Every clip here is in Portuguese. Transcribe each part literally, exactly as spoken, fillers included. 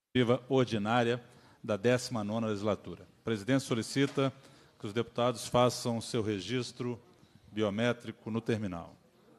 ordinária da décima nona legislatura. A presidência solicita que os deputados façam seu registro biométrico no terminal.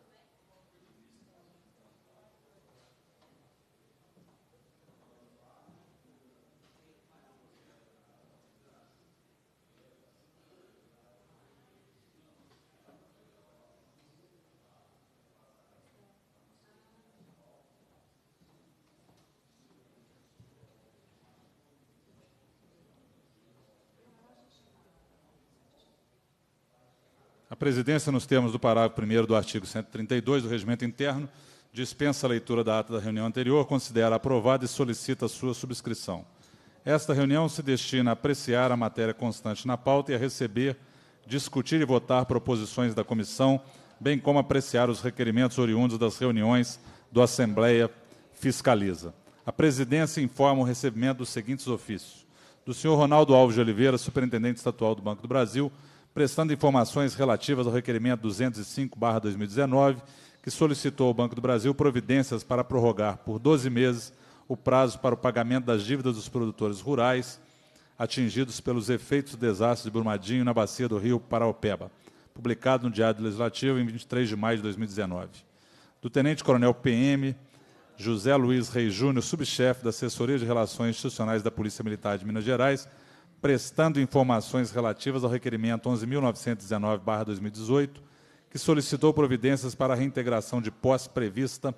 A presidência, nos termos do parágrafo primeiro do artigo cento e trinta e dois do Regimento Interno, dispensa a leitura da ata da reunião anterior, considera aprovada e solicita a sua subscrição. Esta reunião se destina a apreciar a matéria constante na pauta e a receber, discutir e votar proposições da comissão, bem como apreciar os requerimentos oriundos das reuniões do Assembleia Fiscaliza. A presidência informa o recebimento dos seguintes ofícios. Do senhor Ronaldo Alves de Oliveira, superintendente estadual do Banco do Brasil, prestando informações relativas ao requerimento duzentos e cinco barra dois mil e dezenove, que solicitou ao Banco do Brasil providências para prorrogar por doze meses o prazo para o pagamento das dívidas dos produtores rurais atingidos pelos efeitos do desastre de Brumadinho na bacia do rio Paraopeba, publicado no Diário Legislativo em vinte e três de maio de dois mil e dezenove. Do tenente-coronel P M José Luiz Reis Júnior, subchefe da Assessoria de Relações Institucionais da Polícia Militar de Minas Gerais, prestando informações relativas ao requerimento onze mil novecentos e dezenove barra dois mil e dezoito, que solicitou providências para a reintegração de posse prevista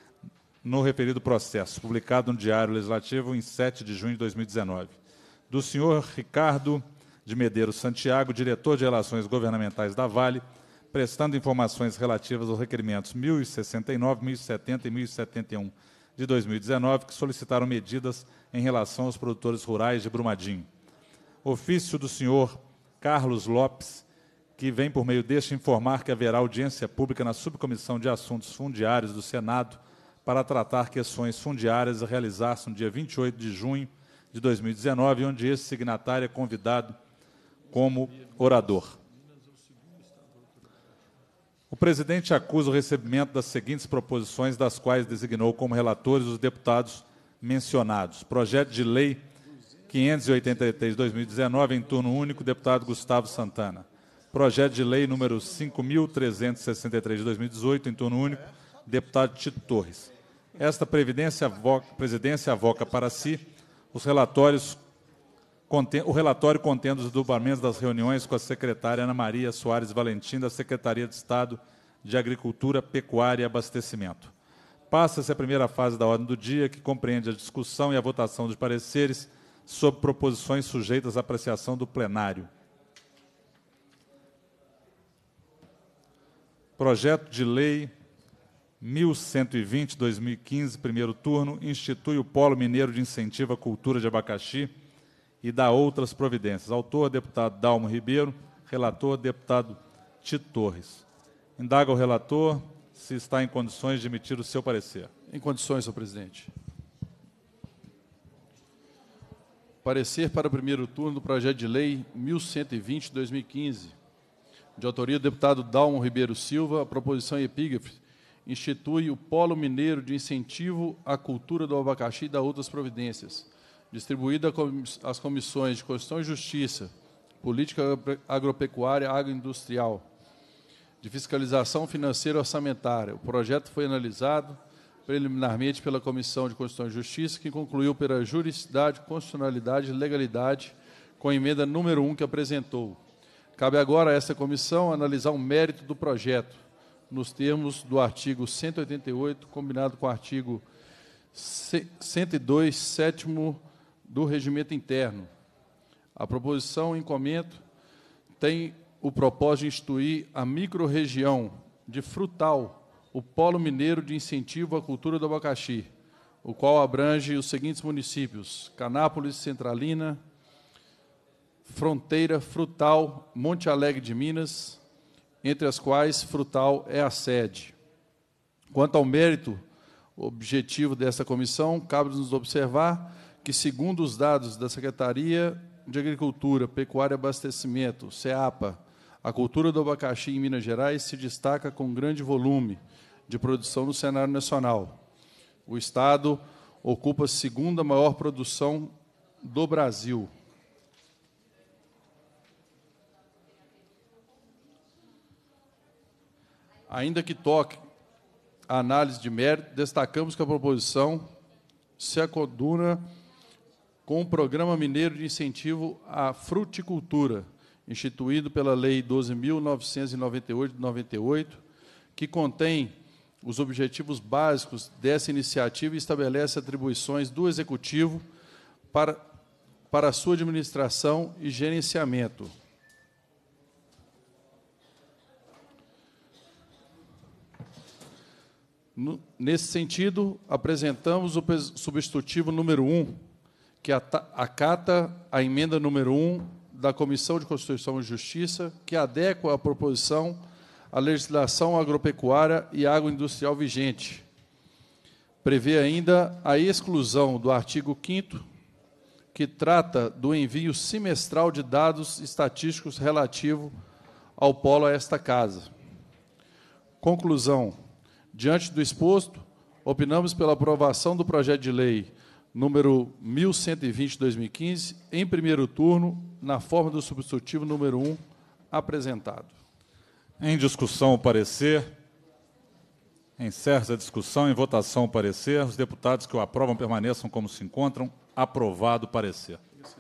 no referido processo, publicado no Diário Legislativo em sete de junho de dois mil e dezenove. Do senhor Ricardo de Medeiros Santiago, diretor de Relações Governamentais da Vale, prestando informações relativas aos requerimentos mil e sessenta e nove, mil e setenta e mil e setenta e um de dois mil e dezenove, que solicitaram medidas em relação aos produtores rurais de Brumadinho. Ofício do senhor Carlos Lopes, que vem por meio deste informar que haverá audiência pública na Subcomissão de Assuntos Fundiários do Senado para tratar questões fundiárias a realizar-se no dia vinte e oito de junho de dois mil e dezenove, onde esse signatário é convidado como orador. O presidente acusa o recebimento das seguintes proposições, das quais designou como relatores os deputados mencionados. Projeto de Lei quinhentos e oitenta e três de dois mil e dezenove, em turno único, deputado Gustavo Santana. Projeto de Lei número cinco mil trezentos e sessenta e três de dois mil e dezoito, em turno único, deputado Tito Torres. Esta previdência avoca, presidência avoca para si os relatórios, contém, o relatório contendo os desdobramentos das reuniões com a secretária Ana Maria Soares Valentim, da Secretaria de Estado de Agricultura, Pecuária e Abastecimento. Passa-se a primeira fase da ordem do dia, que compreende a discussão e a votação dos pareceres sobre proposições sujeitas à apreciação do plenário. Projeto de Lei mil cento e vinte, dois mil e quinze, primeiro turno, institui o Polo Mineiro de Incentivo à Cultura de Abacaxi e dá outras providências. Autor, deputado Dalmo Ribeiro. Relator, deputado Tito Torres. Indaga o relator se está em condições de emitir o seu parecer. Em condições, senhor presidente. Parecer para o primeiro turno do projeto de lei mil cento e vinte de dois mil e quinze, de autoria do deputado Dalmo Ribeiro Silva. A proposição em epígrafe institui o Polo Mineiro de Incentivo à Cultura do Abacaxi e dá outras providências, distribuída às comissões de Constituição e Justiça, Política Agropecuária e Agroindustrial, de Fiscalização Financeira e Orçamentária. O projeto foi analisado preliminarmente pela Comissão de Constituição e Justiça, que concluiu pela juridicidade, constitucionalidade e legalidade com a emenda número um que apresentou. Cabe agora a essa comissão analisar o mérito do projeto, nos termos do artigo cento e oitenta e oito, combinado com o artigo cento e dois, sétimo do Regimento Interno. A proposição em comento tem o propósito de instituir a microrregião de Frutal, o Polo Mineiro de Incentivo à Cultura do Abacaxi, o qual abrange os seguintes municípios: Canápolis, Centralina, Fronteira, Frutal, Monte Alegre de Minas, entre as quais Frutal é a sede. Quanto ao mérito objetivo dessa comissão, cabe-nos observar que, segundo os dados da Secretaria de Agricultura, Pecuária e Abastecimento, SEAPA, a cultura do abacaxi em Minas Gerais se destaca com grande volume de produção no cenário nacional. O Estado ocupa a segunda maior produção do Brasil. Ainda que toque a análise de mérito, destacamos que a proposição se coaduna com o Programa Mineiro de Incentivo à Fruticultura, instituído pela Lei doze mil novecentos e noventa e oito de noventa e oito, que contém os objetivos básicos dessa iniciativa e estabelece atribuições do Executivo para, para a sua administração e gerenciamento. No, nesse sentido, apresentamos o substitutivo número um, que acata a emenda número um da Comissão de Constituição e Justiça, que adequa a proposição à legislação agropecuária e agroindustrial vigente. Prevê ainda a exclusão do artigo quinto, que trata do envio semestral de dados estatísticos relativo ao polo a esta Casa. Conclusão. Diante do exposto, opinamos pela aprovação do projeto de lei número mil cento e vinte de dois mil e quinze, em primeiro turno, na forma do substitutivo número um, apresentado. Em discussão, o parecer. Encerra a discussão. Em votação, o parecer. Os deputados que o aprovam permaneçam como se encontram. Aprovado o parecer.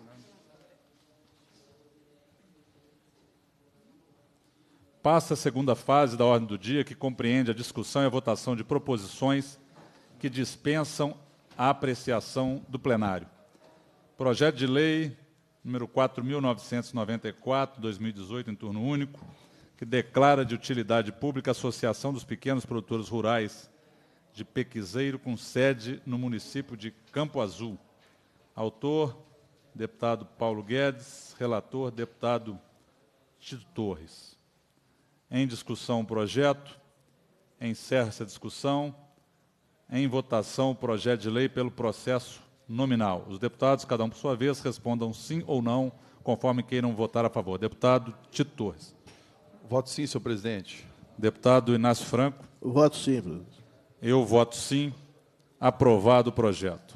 Passa a segunda fase da ordem do dia, que compreende a discussão e a votação de proposições que dispensam a apreciação do plenário. Projeto de lei número quatro mil novecentos e noventa e quatro, dois mil e dezoito, em turno único, que declara de utilidade pública a Associação dos Pequenos Produtores Rurais de Pequizeiro, com sede no município de Campo Azul. Autor, deputado Paulo Guedes. Relator, deputado Tito Torres. Em discussão o projeto. Encerra-se a discussão. Em votação o projeto de lei pelo processo nominal. Os deputados, cada um por sua vez, respondam sim ou não, conforme queiram votar a favor. Deputado Tito Torres. Voto sim, senhor presidente. Deputado Inácio Franco. Voto sim, presidente. Eu voto sim. Aprovado o projeto.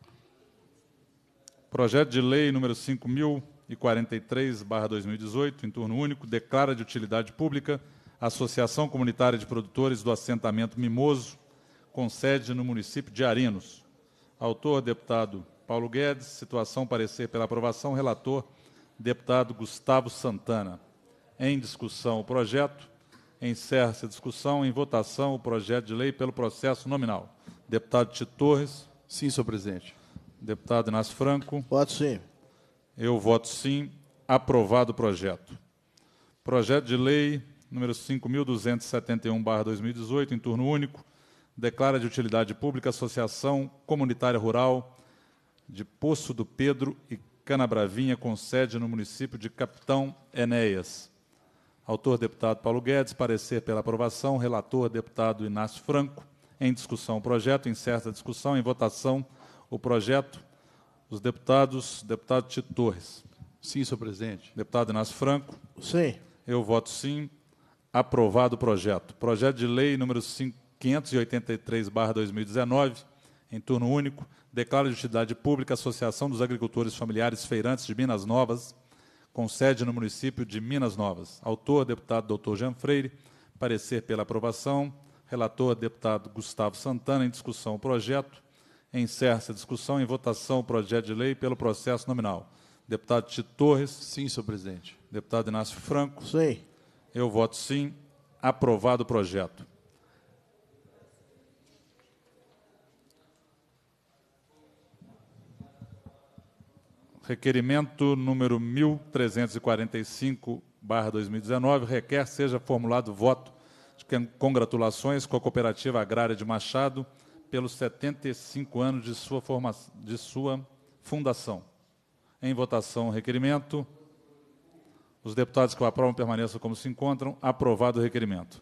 Projeto de lei número cinco mil e quarenta e três barra dois mil e dezoito, em turno único, declara de utilidade pública a Associação Comunitária de Produtores do Assentamento Mimoso, com sede no município de Arinos. Autor, deputado Paulo Guedes. Situação, parecer pela aprovação. Relator, deputado Gustavo Santana. Em discussão o projeto. Encerra-se a discussão. Em votação o projeto de lei pelo processo nominal. Deputado Tito Torres. Sim, senhor presidente. Deputado Inácio Franco. Voto sim. Eu voto sim. Aprovado o projeto. Projeto de lei número cinco mil duzentos e setenta e um barra dois mil e dezoito, em turno único, declara de utilidade pública a Associação Comunitária Rural de Poço do Pedro e Canabravinha, com sede no município de Capitão Enéas. Autor, deputado Paulo Guedes. Parecer pela aprovação. Relator, deputado Inácio Franco. Em discussão o projeto. Encerra a discussão. Em votação o projeto. Os deputados, deputado Tito Torres. Sim, senhor presidente. Deputado Inácio Franco. Sim. Eu voto sim. Aprovado o projeto. Projeto de lei número quinhentos e oitenta e três barra dois mil e dezenove, em turno único, declara de utilidade pública a Associação dos Agricultores Familiares Feirantes de Minas Novas, com sede no município de Minas Novas. Autor, deputado doutor Jean Freire. Parecer pela aprovação. Relator, deputado Gustavo Santana. Em discussão o projeto. Encerra-se a discussão. Em votação o projeto de lei pelo processo nominal. Deputado Tito Torres. Sim, senhor presidente. Deputado Inácio Franco. Sim. Eu voto sim. Aprovado o projeto. Requerimento número mil trezentos e quarenta e cinco barra dois mil e dezenove requer seja formulado voto de congratulações com a Cooperativa Agrária de Machado pelos setenta e cinco anos de sua, formação, de sua fundação. Em votação o requerimento. Os deputados que o aprovam permaneçam como se encontram. Aprovado o requerimento.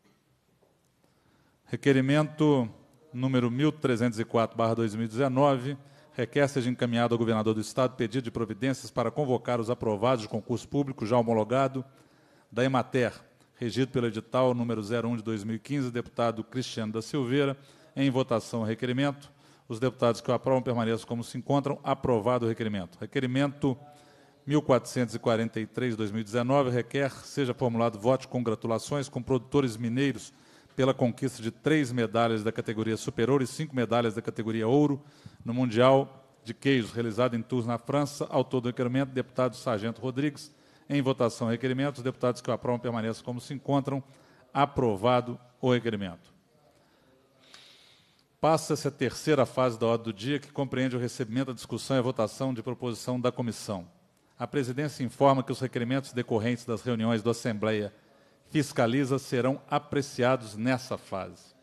Requerimento número mil trezentos e quatro barra dois mil e dezenove requer seja encaminhado ao governador do Estado pedido de providências para convocar os aprovados de concurso público já homologado da Emater, regido pelo edital número zero um de dois mil e quinze, deputado Cristiano da Silveira. Em votação o requerimento. Os deputados que o aprovam permaneçam como se encontram. Aprovado o requerimento. Requerimento mil quatrocentos e quarenta e três, dois mil e dezenove, requer seja formulado voto de congratulações com produtores mineiros pela conquista de três medalhas da categoria superior e cinco medalhas da categoria ouro no Mundial de Queijos, realizado em Tours, na França. Autor do requerimento, deputado Sargento Rodrigues. Em votação, requerimento. Os deputados que o aprovam permaneçam como se encontram. Aprovado o requerimento. Passa-se a terceira fase da ordem do dia, que compreende o recebimento, a discussão e a votação de proposição da comissão. A presidência informa que os requerimentos decorrentes das reuniões da Assembleia Fiscaliza serão apreciados nessa fase.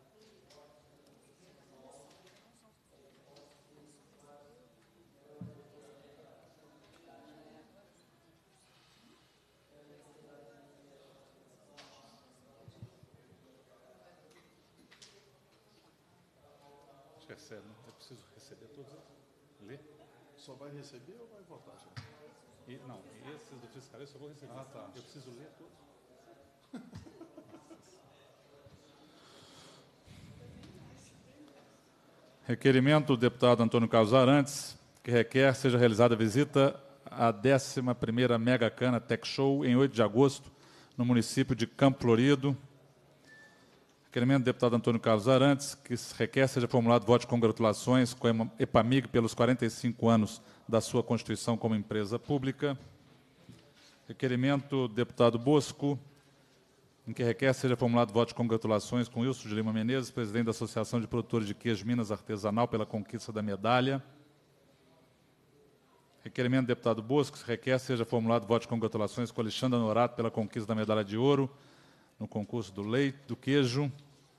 Recebe, né? Eu preciso receber todos eles? Ler? Só vai receber ou vai votar? Já? E, não, esses do fiscal eu só vou receber. Ah, tá. Eu preciso ler todos. Requerimento do deputado Antônio Carlos Arantes, que requer seja realizada a visita à décima primeira Mega Cana Tech Show em oito de agosto, no município de Campo Florido. Requerimento do deputado Antônio Carlos Arantes, que requer seja formulado voto de congratulações com a EPAMIG pelos quarenta e cinco anos da sua constituição como empresa pública. Requerimento do deputado Bosco, em que requer seja formulado voto de congratulações com Wilson de Lima Menezes, presidente da Associação de Produtores de Queijo Minas Artesanal, pela conquista da medalha. Requerimento do deputado Bosco, que requer seja formulado voto de congratulações com Alexandre Norato pela conquista da medalha de ouro no concurso do leite, do queijo.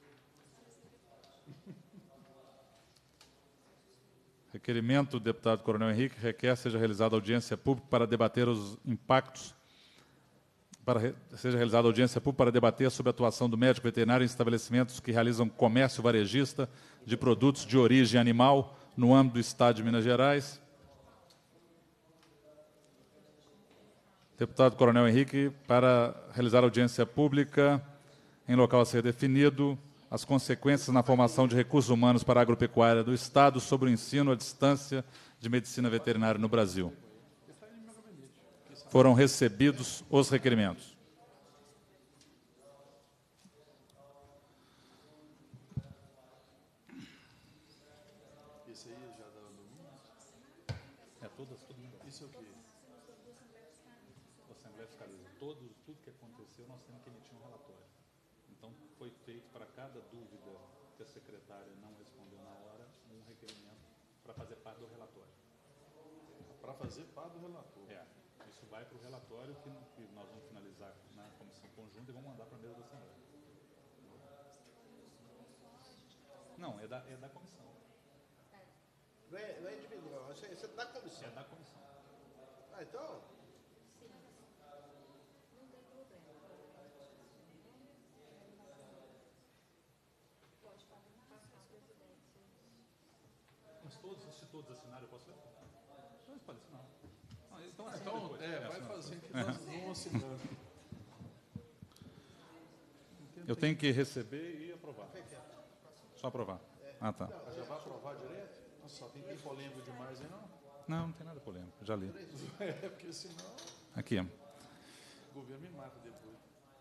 Requerimento do deputado Coronel Henrique, que requer seja realizada audiência pública para debater os impactos, para seja realizada audiência pública para debater sobre a atuação do médico veterinário em estabelecimentos que realizam comércio varejista de produtos de origem animal no âmbito do Estado de Minas Gerais. Deputado Coronel Henrique, para realizar audiência pública em local a ser definido, as consequências na formação de recursos humanos para a agropecuária do Estado sobre o ensino à distância de medicina veterinária no Brasil. Foram recebidos os requerimentos. Esse aí já dá domínio? É, todas, todo mundo. Isso é o quê? A Assembleia Fiscaliza. Todos, tudo que aconteceu, nós temos que emitir um relatório. Então, foi feito para cada dúvida que a secretária não respondeu na hora, um requerimento para fazer parte do relatório. Para fazer parte do relatório? É. Isso vai para o relatório que, que nós vamos finalizar na comissão conjunta e vamos mandar para a mesa da Assembleia. Não, é da, é da comissão. Não é, não é individual, isso é, isso é da comissão. É da comissão. Ah, então... Mas todos, se todos assinarem, eu posso ler? Todos podem assinar. Não, então, assim, Então, depois. é, vai fazer que nós vamos assinando. Eu tenho que receber e aprovar. Só aprovar. Ah, tá. Já vai aprovar direto? Nossa, só tem que ter polêmico demais aí, não? Não, não tem nada polêmico, já li. É, porque senão Aqui. o governo me mata depois.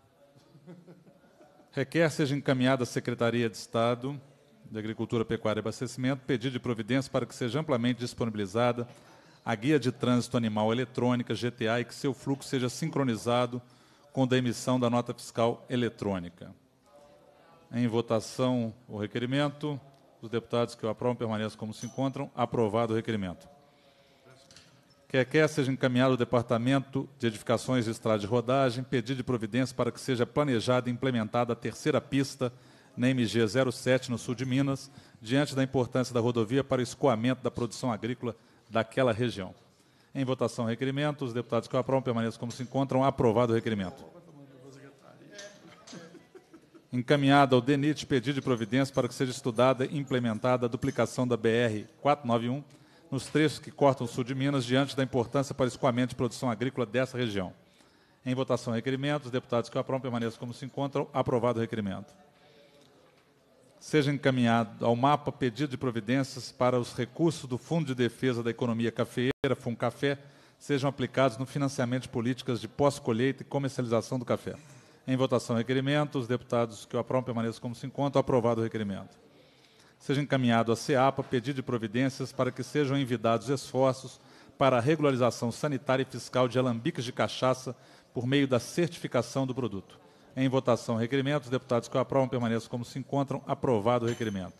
Requer seja encaminhada à Secretaria de Estado de Agricultura, Pecuária e Abastecimento pedido de providência para que seja amplamente disponibilizada a Guia de Trânsito Animal Eletrônica, G T A, e que seu fluxo seja sincronizado com o da emissão da nota fiscal eletrônica. Em votação, o requerimento. Os deputados que o aprovam permaneçam como se encontram. Aprovado o requerimento. Que quer seja encaminhado ao Departamento de Edificações de Estrada de Rodagem pedido de providência para que seja planejada e implementada a terceira pista na M G zero sete, no sul de Minas, diante da importância da rodovia para o escoamento da produção agrícola daquela região. Em votação, o requerimento. Os deputados que o aprovam permaneçam como se encontram. Aprovado o requerimento. Encaminhada ao D E N I T pedido de providência para que seja estudada e implementada a duplicação da B R quatrocentos e noventa e um nos trechos que cortam o sul de Minas, diante da importância para o escoamento de produção agrícola dessa região. Em votação, requerimento. Os deputados que o aprovam permaneçam como se encontram. Aprovado o requerimento. seja encaminhado ao mapa pedido de providências para os recursos do Fundo de Defesa da Economia Cafeeira, FUNCAFé, sejam aplicados no financiamento de políticas de pós-colheita e comercialização do café. Em votação, requerimento. Os deputados que o aprovam permaneçam como se encontram. Aprovado o requerimento. Seja encaminhado à SEAPA pedido de providências para que sejam envidados esforços para a regularização sanitária e fiscal de alambiques de cachaça por meio da certificação do produto. Em votação, requerimento. Os deputados que o aprovam permaneçam como se encontram. Aprovado o requerimento.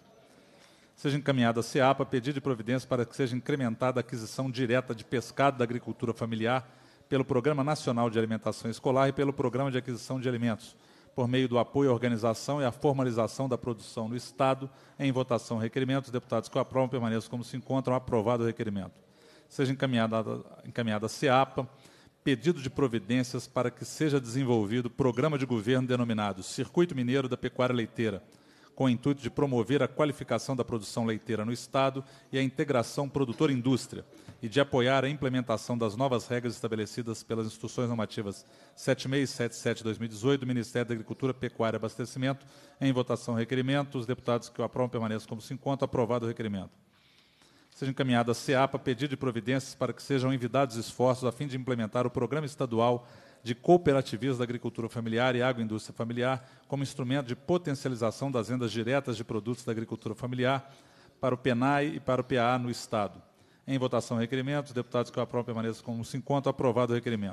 Seja encaminhada à SEAPA pedido de providências para que seja incrementada a aquisição direta de pescado da agricultura familiar pelo Programa Nacional de Alimentação Escolar e pelo Programa de Aquisição de Alimentos, por meio do apoio à organização e à formalização da produção no Estado. Em votação, requerimento. Os deputados que o aprovam permaneçam como se encontram. Aprovado o requerimento. Seja encaminhada, encaminhada à SEAPA pedido de providências para que seja desenvolvido programa de governo denominado Circuito Mineiro da Pecuária Leiteira, com o intuito de promover a qualificação da produção leiteira no Estado e a integração produtor-indústria, e de apoiar a implementação das novas regras estabelecidas pelas instituições normativas setenta e seis e setenta e sete de dois mil e dezoito do Ministério da Agricultura, Pecuária e Abastecimento. Em votação, requerimento. Os deputados que o aprovam permaneçam como se encontram. Aprovado o requerimento. Seja encaminhada à SEAPA pedido de providências para que sejam envidados esforços a fim de implementar o Programa Estadual de Cooperativismo da Agricultura Familiar e Agroindústria Familiar como instrumento de potencialização das vendas diretas de produtos da agricultura familiar para o PENAI e para o P A A no Estado. Em votação, requerimento. Os deputados que o aprovam permaneçam como se encontram. Aprovado o requerimento.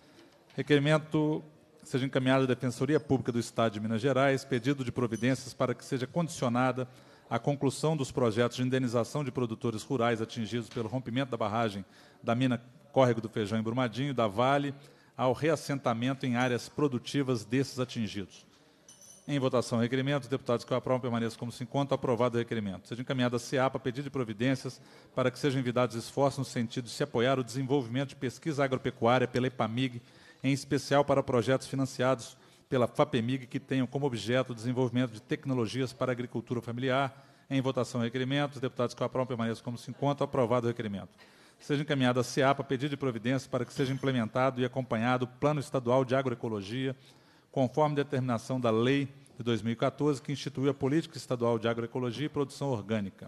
Requerimento seja encaminhado à Defensoria Pública do Estado de Minas Gerais pedido de providências para que seja condicionada a conclusão dos projetos de indenização de produtores rurais atingidos pelo rompimento da barragem da mina Córrego do Feijão em Brumadinho, da Vale, ao reassentamento em áreas produtivas desses atingidos. Em votação, requerimento. Os deputados que o aprovam permaneçam como se encontram. Aprovado o requerimento. Seja encaminhada a SEAPA pedido de providências para que sejam envidados esforços no sentido de se apoiar o desenvolvimento de pesquisa agropecuária pela EPAMIG, em especial para projetos financiados pela FAPEMIG que tenham como objeto o desenvolvimento de tecnologias para a agricultura familiar. Em votação, requerimento. Os deputados que o aprovam permaneçam como se encontram. Aprovado o requerimento. Seja encaminhada a SEAPA pedido de providências para que seja implementado e acompanhado o Plano Estadual de Agroecologia, conforme determinação da Lei de dois mil e quatorze, que instituiu a Política Estadual de Agroecologia e Produção Orgânica.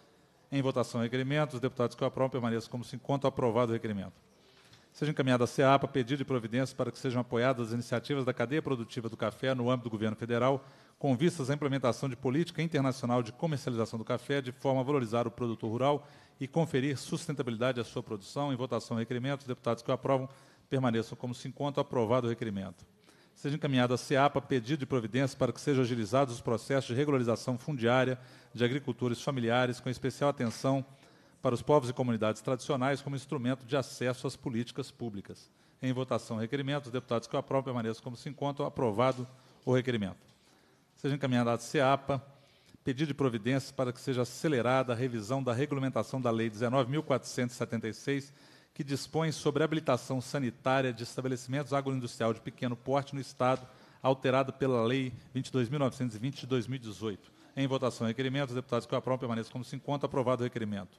Em votação, requerimento. Os deputados que o aprovam permaneçam como se encontram. Aprovado o requerimento. Seja encaminhada a SEAPA pedido de providências para que sejam apoiadas as iniciativas da cadeia produtiva do café no âmbito do governo federal, com vistas à implementação de política internacional de comercialização do café, de forma a valorizar o produtor rural e conferir sustentabilidade à sua produção. Em votação, requerimento. Os deputados que o aprovam permaneçam como se encontram. Aprovado o requerimento. Seja encaminhada a SEAPA pedido de providências para que sejam agilizados os processos de regularização fundiária de agricultores familiares, com especial atenção para os povos e comunidades tradicionais como instrumento de acesso às políticas públicas. Em votação, requerimento. Os deputados que o aprovam permaneçam como se encontram. Aprovado o requerimento. Seja encaminhada à SEAPA pedido de providências para que seja acelerada a revisão da regulamentação da Lei dezenove mil quatrocentos e setenta e seis, que dispõe sobre a habilitação sanitária de estabelecimentos agroindustrial de pequeno porte no Estado, alterada pela Lei vinte e dois mil novecentos e vinte de dois mil e dezoito. Em votação, requerimento. Os deputados que o aprovam permaneçam como se encontram. Aprovado o requerimento.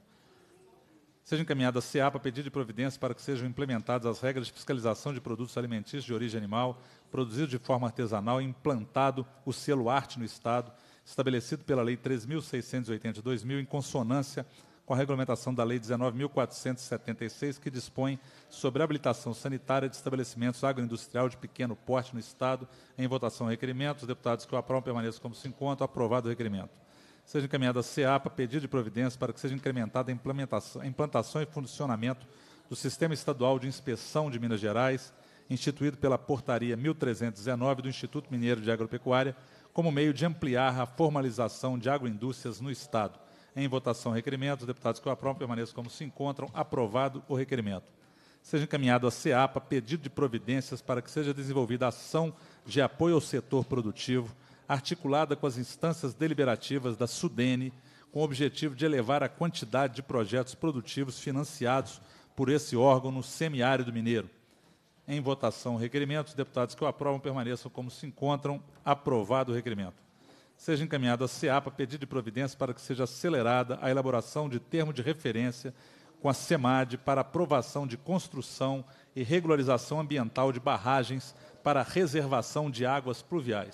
Seja encaminhada a SEAPA pedido de providências para que sejam implementadas as regras de fiscalização de produtos alimentícios de origem animal, produzidos de forma artesanal e implantado o selo Arte no Estado, estabelecido pela Lei três mil seiscentos e oitenta de dois mil, em consonância com a regulamentação da Lei dezenove mil quatrocentos e setenta e seis, que dispõe sobre a habilitação sanitária de estabelecimentos agroindustrial de pequeno porte no Estado. Em votação, requerimento. Os deputados que o aprovam permaneçam como se encontram. Aprovado o requerimento. Seja encaminhada a SEAPA pedido de providências para que seja incrementada a implementação, a implantação e funcionamento do Sistema Estadual de Inspeção de Minas Gerais, instituído pela Portaria mil trezentos e dezenove do Instituto Mineiro de Agropecuária, como meio de ampliar a formalização de agroindústrias no Estado. Em votação, requerimento. Os deputados que o aprovam permaneçam como se encontram. Aprovado o requerimento. Seja encaminhado à SEAPA pedido de providências para que seja desenvolvida ação de apoio ao setor produtivo, articulada com as instâncias deliberativas da SUDENE, com o objetivo de elevar a quantidade de projetos produtivos financiados por esse órgão no semiárido mineiro. Em votação, requerimento. Os deputados que o aprovam permaneçam como se encontram. Aprovado o requerimento. Seja encaminhado à SEAPA pedido de providência para que seja acelerada a elaboração de termo de referência com a SEMAD para aprovação de construção e regularização ambiental de barragens para reservação de águas pluviais.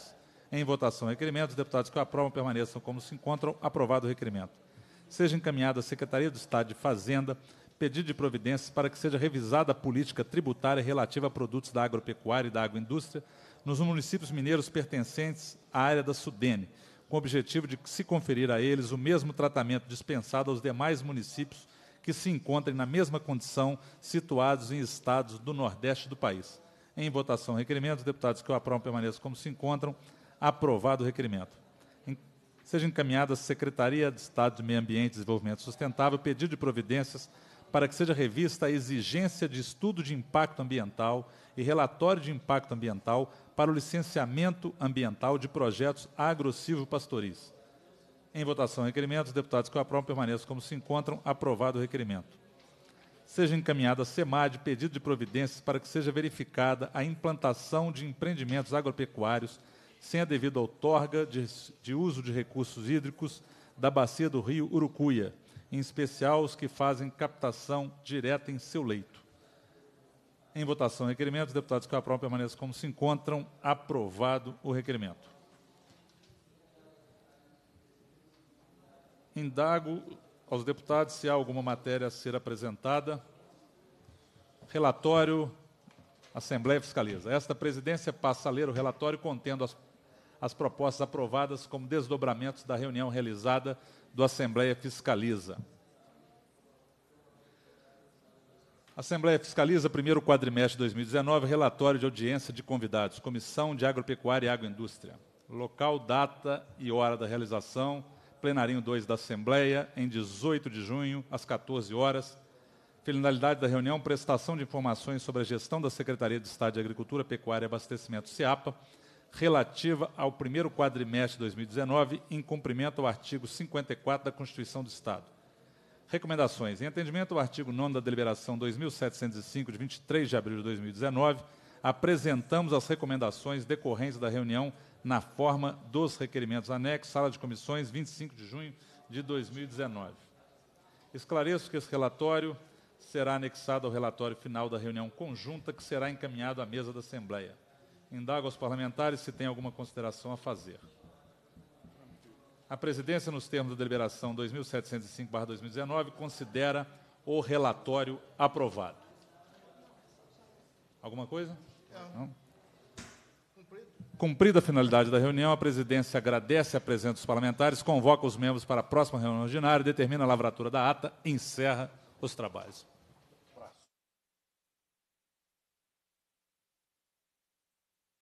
Em votação, o requerimento. Os deputados que o aprovam permaneçam como se encontram. Aprovado o requerimento. Seja encaminhado à Secretaria do Estado de Fazenda pedido de providências para que seja revisada a política tributária relativa a produtos da agropecuária e da agroindústria nos municípios mineiros pertencentes à área da Sudene, com o objetivo de se conferir a eles o mesmo tratamento dispensado aos demais municípios que se encontrem na mesma condição, situados em estados do Nordeste do país. Em votação, o requerimento. Os deputados que o aprovam permaneçam como se encontram. Aprovado o requerimento. Em, seja encaminhada à Secretaria de Estado de Meio Ambiente e Desenvolvimento Sustentável pedido de providências para que seja revista a exigência de estudo de impacto ambiental e relatório de impacto ambiental para o licenciamento ambiental de projetos agro-silvopastoris. Em votação, o requerimento. Os deputados que o aprovam permaneçam como se encontram. Aprovado o requerimento. Seja encaminhada à SEMAD pedido de providências para que seja verificada a implantação de empreendimentos agropecuários sem a devida outorga de, de uso de recursos hídricos da bacia do rio Urucuia, em especial os que fazem captação direta em seu leito. Em votação, o requerimento. Os deputados que o aprovam permaneçam como se encontram. Aprovado o requerimento. Indago aos deputados se há alguma matéria a ser apresentada. Relatório, Assembleia fiscaliza. Esta presidência passa a ler o relatório contendo as, as propostas aprovadas como desdobramentos da reunião realizada do Assembleia Fiscaliza. Assembleia Fiscaliza, primeiro quadrimestre de dois mil e dezenove, relatório de audiência de convidados, Comissão de Agropecuária e Agroindústria. Local, data e hora da realização, plenarinho dois da Assembleia, em dezoito de junho, às quatorze horas. Finalidade da reunião, prestação de informações sobre a gestão da Secretaria de Estado de Agricultura, Pecuária e Abastecimento, SEAPA, relativa ao primeiro quadrimestre de dois mil e dezenove, em cumprimento ao artigo cinquenta e quatro da Constituição do Estado. Recomendações. Em atendimento ao artigo nono da deliberação dois mil setecentos e cinco, de vinte e três de abril de dois mil e dezenove, apresentamos as recomendações decorrentes da reunião na forma dos requerimentos anexos, sala de comissões, vinte e cinco de junho de dois mil e dezenove. Esclareço que esse relatório será anexado ao relatório final da reunião conjunta, que será encaminhado à mesa da Assembleia. Indago aos parlamentares se tem alguma consideração a fazer. A presidência, nos termos da deliberação dois mil setecentos e cinco barra dois mil e dezenove, considera o relatório aprovado. Alguma coisa? Não? Cumprida a finalidade da reunião, a presidência agradece a presença dos parlamentares, convoca os membros para a próxima reunião ordinária, determina a lavratura da ata e encerra os trabalhos.